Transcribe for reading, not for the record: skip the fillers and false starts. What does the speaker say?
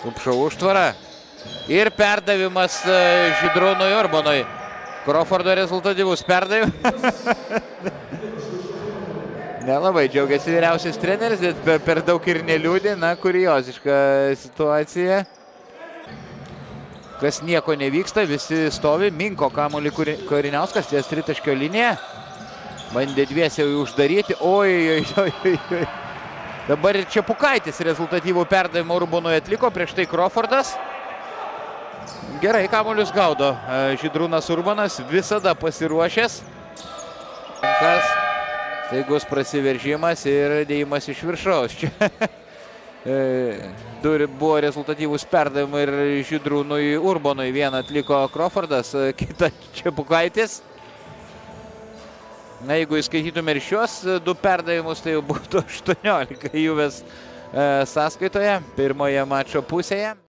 Kupšo užtvara. Ir perdavimas Žydrūnui Urbonui. Crawfordo rezultatyvus perdavimas. Nelabai džiaugiasi vyriausias treneris, bet per daug ir neliūdė. Na, kurioziška situacija. Kas nieko nevyksta, visi stovi. Minko kamuolį Kariniauskas ties tritaškio liniją. Bandė dviese uždaryti. Oi. Dabar ir Čepukaitis rezultatyvų perdavimą Urbonui atliko, prieš tai Crawfordas. Gerai kamuolius gaudo Žydrūnas Urbonas, visada pasiruošęs. Staigus prasiveržimas ir dėjimas iš viršaus. Čia buvo rezultatyvus perdavimai ir Žydrūnui Urbonui. Vieną atliko Crawfordas, kitą Čepukaitis. Na, jeigu įskaitytume ir šios du perdavimus, tai jau būtų 18 Juves sąskaitoje pirmoje mačo pusėje.